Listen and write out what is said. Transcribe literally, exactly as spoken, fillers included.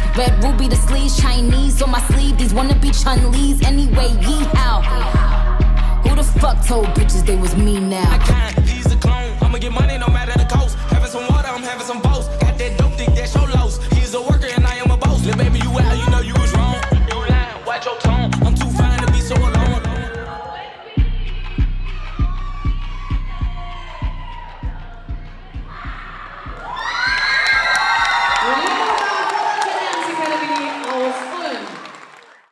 Red ruby the sleeves, Chinese on my sleeve. These wanna be Chun-Lees anyway, yee how. Who the fuck told bitches they was me now? I can't, he's a clone. I'ma get money no matter